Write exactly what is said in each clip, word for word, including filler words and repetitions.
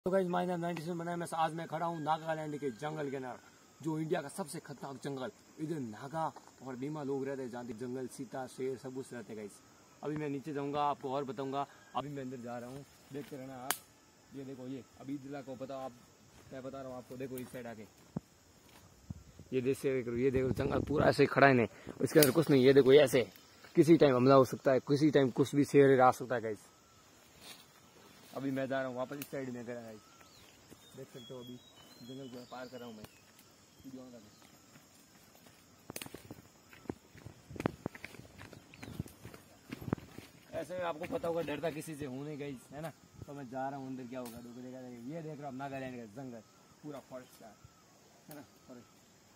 तो guys my नाम ninety seven बनाया मैं आज मैं खड़ा हूँ नागालैंड के जंगल के अंदर, जो इंडिया का सबसे खतरनाक जंगल। इधर नागा और बीमा लोग रहते हैं, जहाँ जंगल चीता शेर सब कुछ रहते हैं गाइस। अभी मैं नीचे जाऊंगा, आपको और बताऊंगा। अभी मैं अंदर जा रहा हूँ, देखते रहना आप। ये देखो, ये अभी इधर को बताओ आप, मैं बता रहा हूँ आपको। देखो इस साइड आके ये देख से ये देखो जंगल पूरा ऐसे खड़ा है, नहीं इसके अंदर कुछ नहीं। ये देखो ये ऐसे किसी टाइम हमला हो सकता है, किसी टाइम कुछ भी शेर आ सकता है गाइस। अभी मैं जा रहा हूँ वापस इस साइड में, करा गाइस देख सकते हो। अभी जंगल जो पार कर रहा हूँ मैं। ऐसे में आपको पता होगा डरता किसी से हूँ नहीं गाइस, है ना। तो मैं जा रहा हूँ अंदर, क्या होगा देखो। देखा ये देख रहा हूँ नागालैंड का जंगल पूरा फॉरेस्ट का, है ना। फॉरेस्ट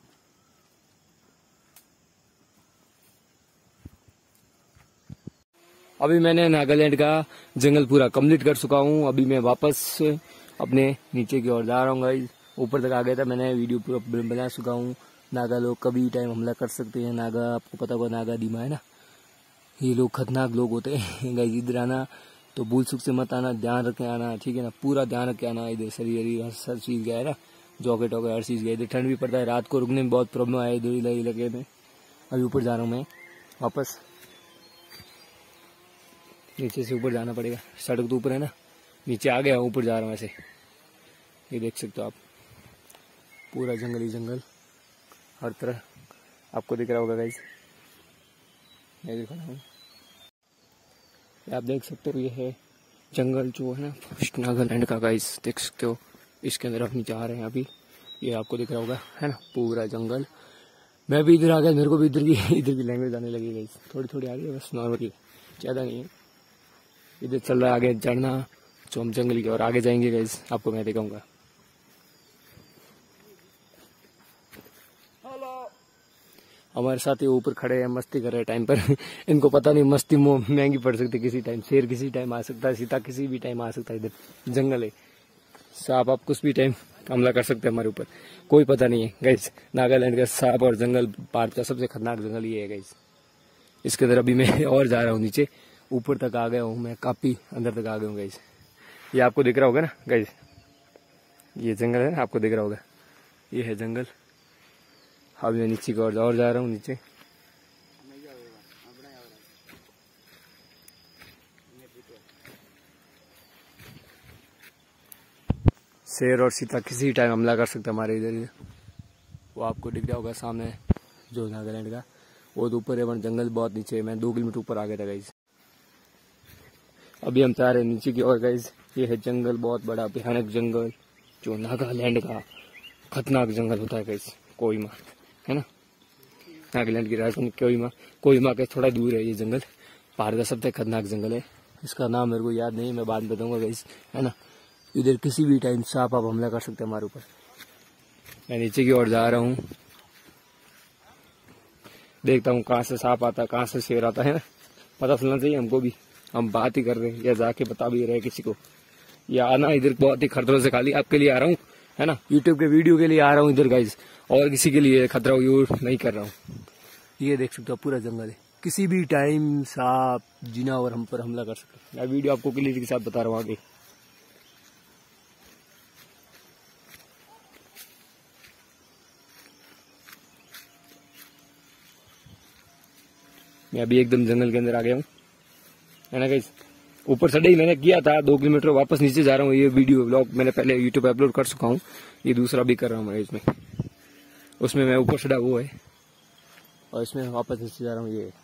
अभी मैंने नागालैंड का जंगल पूरा कंप्लीट कर चुका हूँ। अभी मैं वापस अपने नीचे की ओर जा रहा हूँ गाइस। ऊपर तक आ गया था, मैंने वीडियो पूरा बना चुका हूँ। नागा लोग कभी टाइम हमला कर सकते हैं। नागा आपको पता होगा, नागा दीमा है ना, ये लोग खतरनाक लोग होते हैं गाइस। इधर आना तो भूल चूक से मत आना, ध्यान रख के आना, ठीक है ना। पूरा ध्यान रख के आना। इधर शरीर हर चीज गया है ना, जॉकेट वगैरह हर चीज गया। इधर ठंड भी पड़ता है, रात को रुकने में बहुत प्रॉब्लम आया इधर इलाके में। अभी ऊपर जा रहा हूँ मैं वापस, नीचे से ऊपर जाना पड़ेगा। सड़क तो ऊपर है ना, नीचे आ गया, ऊपर जा रहा हूँ ऐसे। ये देख सकते हो आप, पूरा जंगल ही जंगल हर तरह आपको दिख रहा होगा गाइस। मैं दिखा रहा हूँ, आप देख सकते हो। ये है जंगल जो है ना फर्स्ट नागालैंड का गाइस, देख सकते हो। इसके अंदर हम जा रहे हैं अभी, ये आपको दिख रहा होगा, है ना, पूरा जंगल। मैं भी इधर आ गया, मेरे को भी इधर की इधर की लैंग्वेज आने लगी गाइस, थोड़ी थोड़ी आ रही है बस, नॉर्मली, ज़्यादा नहीं है। इधर चल रहा है आगे झरना, जो हम जंगल की और आगे जाएंगे गाइस, आपको मैं दिखाऊंगा। हमारे साथ ये ऊपर खड़े हैं, मस्ती कर रहे हैं टाइम पर इनको पता नहीं मस्ती महंगी पड़ सकती किसी टाइम। शेर किसी टाइम आ सकता है, सीता किसी भी टाइम आ सकता है। इधर जंगल है, सांप आप कुछ भी टाइम हमला कर सकते हैं हमारे ऊपर, कोई पता नहीं है गाइस। नागालैंड का सांप और जंगल भारत का सबसे खतरनाक जंगल ये है गाइस। इसके अंदर अभी मैं और जा रहा हूँ नीचे, ऊपर तक आ गया हूँ मैं, काफी अंदर तक आ गया हूँ गाइस। ये आपको दिख रहा होगा ना गाइस, ये जंगल है ना, आपको दिख रहा होगा, ये है जंगल। अभी मैं नीचे की ओर और जा रहा हूँ नीचे। शेर और सीता किसी टाइम हमला कर सकते हमारे इधर। वो आपको दिख रहा होगा सामने, जो नागालैंड का वो तो ऊपर है, वन जंगल बहुत नीचे है। मैं दो किलोमीटर ऊपर आ गया था गाइस। अभी हम जा रहे हैं नीचे की ओर गाइस। ये है जंगल, बहुत बड़ा भयानक जंगल, जो नागालैंड का खतरनाक जंगल होता है गाइस। कोहिमा है ना, नागालैंड की राजधानी कोहिमा। कोहिमा के थोड़ा दूर है ये जंगल, भारत का सबसे खतरनाक जंगल है। इसका नाम मेरे को याद नहीं, मैं बाद में बताऊंगा गाइस, है ना। इधर किसी भी टाइम सांप आप हमला कर सकते हैं हमारे ऊपर। मैं नीचे की ओर जा रहा हूँ, देखता हूँ कहाँ से सांप आता है, कहाँ से शेर आता है ना, पता चलना चाहिए हमको भी। हम बात ही कर रहे हैं या जाके बता भी रहे किसी को। या आना इधर बहुत ही खतरों से खाली आपके लिए आ रहा हूँ, है ना, यूट्यूब के वीडियो के लिए आ रहा हूँ इधर गाइस, और किसी के लिए खतरा यूज नहीं कर रहा हूँ। ये देख सकते हो पूरा जंगल है, किसी भी टाइम सांप जिनावर हम पर हमला कर सकते हैं। मैं वीडियो आपको क्लियर के साथ बता रहा हूँ आगे। मैं अभी एकदम जंगल के अंदर आ गया हूँ, है ना गाइस। ऊपर चढ़े ही मैंने किया था दो किलोमीटर, वापस नीचे जा रहा हूँ। ये वीडियो ब्लॉग मैंने पहले यूट्यूब पे अपलोड कर चुका हूँ, ये दूसरा भी कर रहा हूँ मैं इसमें। उसमें मैं ऊपर चढ़ा वो है, और इसमें वापस नीचे जा रहा हूँ। ये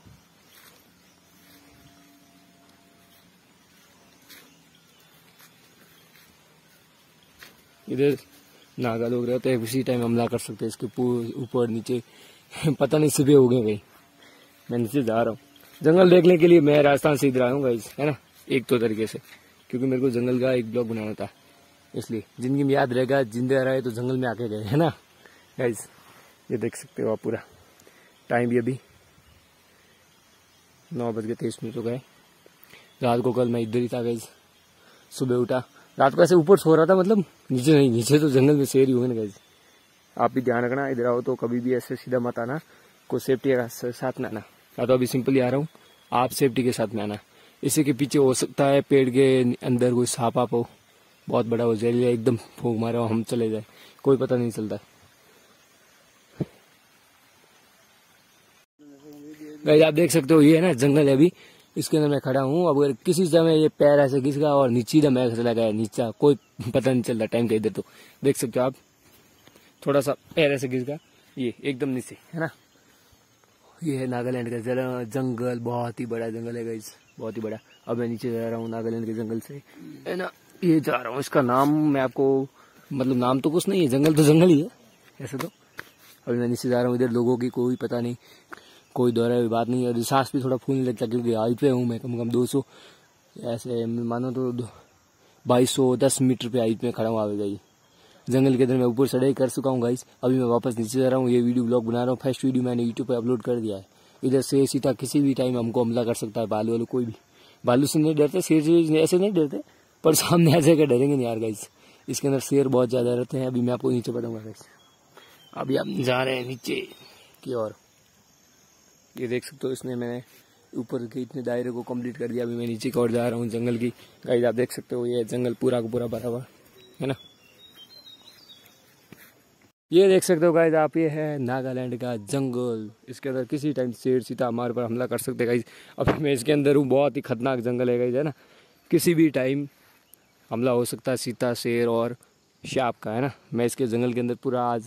इधर नागा लोग रहते हैं, उसी टाइम हमला कर सकते हैं इसके ऊपर नीचे पता नहीं सुबह हो गए भाई। मैं नीचे जा रहा हूँ जंगल देखने के लिए। मैं राजस्थान से इधर आया हूँ गाइस, है ना, एक तो तरीके से, क्योंकि मेरे को जंगल का एक ब्लॉग बनाना था, इसलिए जिंदगी में याद रहेगा। जिंदा रहे तो जंगल में आके गए, है ना गाइस। ये देख सकते हो आप पूरा। टाइम भी अभी नौ बज के तेईस मिनट हो गए। रात को कल मैं इधर ही था गाइस, सुबह उठा, रात को ऐसे ऊपर सो रहा था, मतलब नीचे नहीं, नीचे तो जंगल में शेर ही होंगे ना गाइस। आप भी ध्यान रखना, इधर आओ तो कभी भी ऐसे सीधा मत आना, कोई सेफ्टी के साथ में आना। या तो अभी सिंपली आ रहा हूँ, आप सेफ्टी के साथ में आना। इसी के पीछे हो सकता है पेड़ के अंदर कोई सांप आप हो, बहुत बड़ा वो जहरीला एकदम फूंक मारे और हम चले जाए, कोई पता नहीं चलता। गाइस आप देख सकते हो ये है ना जंगल है, अभी इसके अंदर मैं खड़ा हूँ। अब अगर किसी समय ये पैर ऐसे घिस गया और नीचे मैं चला गया नीचा, कोई पता नहीं चलता टाइम का। इधर तो देख सकते हो आप, थोड़ा सा पैर ऐसे घिस गया, ये एकदम नीचे है ना। ये है नागालैंड का जंगल, बहुत ही बड़ा जंगल है गाइस, बहुत ही बड़ा। अब मैं नीचे जा रहा हूँ नागालैंड के जंगल से, है ना। ये जा रहा हूँ, इसका नाम मैं आपको, मतलब नाम तो कुछ नहीं है, जंगल तो जंगल ही है ऐसे तो। अभी मैं नीचे जा रहा हूँ, इधर लोगों की कोई पता नहीं, कोई दौरा भी बात नहीं है। और सांस भी थोड़ा फूलने लगता क्योंकि हाइट पे हूँ मैं, कम से कम दो सौ ऐसे मानो तो बाईस सौ दस मीटर पे हाइट में खड़ा हुआ आवेगा ये जंगल के अंदर। मैं ऊपर चढ़ाई कर चुका हूँ गाइस, अभी मैं वापस नीचे जा रहा हूँ। ये वीडियो ब्लॉग बना रहा हूँ, फर्स्ट वीडियो मैंने यूट्यूब पे अपलोड कर दिया है। इधर से सीता किसी भी टाइम हमको हमला कर सकता है, भालू वालू कोई भी। भालू से नहीं डरते, शेर से ऐसे नहीं डरते, पर सामने ऐसे कर डरेंगे नहीं यार गाइस। इसके अंदर शेर बहुत ज्यादा रहते हैं। अभी मैं आपको नीचे बताऊंगा गाइस, अभी आप जा रहे हैं नीचे की ओर। ये देख सकते हो, इसने मैंने ऊपर के इतने दायरे को कंप्लीट कर दिया। अभी मैं नीचे की ओर जा रहा हूँ जंगल की। गाइस आप देख सकते हो, ये जंगल पूरा का पूरा भरा हुआ है ना। ये देख सकते हो गाइस आप, ये है नागालैंड का जंगल। इसके अंदर किसी टाइम शेर चीता हमारे पर हमला कर सकते गाइस। अभी मैं इसके अंदर हूँ, बहुत ही खतरनाक जंगल है गाइस, है ना। किसी भी टाइम हमला हो सकता है चीता, शेर और सांप का, है ना। मैं इसके जंगल के अंदर पूरा आज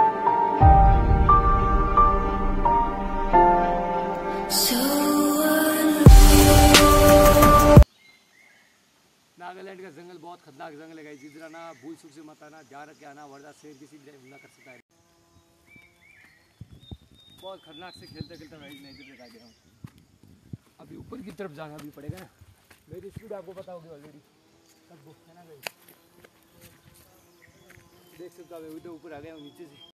नागालैंड का जंगल बहुत खतरनाक जंगल है गाइस। इधर आना भूल चूक से मत आना, ध्यान रख के आना, वरना शेर किसी भी हमला कर सकता है। बहुत खतरनाक से खेलते खेलते मैं इधर दिखा दे रहा हूँ। अभी ऊपर की तरफ जाना भी पड़ेगा ना, मेरी स्पीड आपको पता होगी ऑलरेडी, है ना गाइस। देख सकते हो अभी ऊपर आ गया हूँ नीचे से।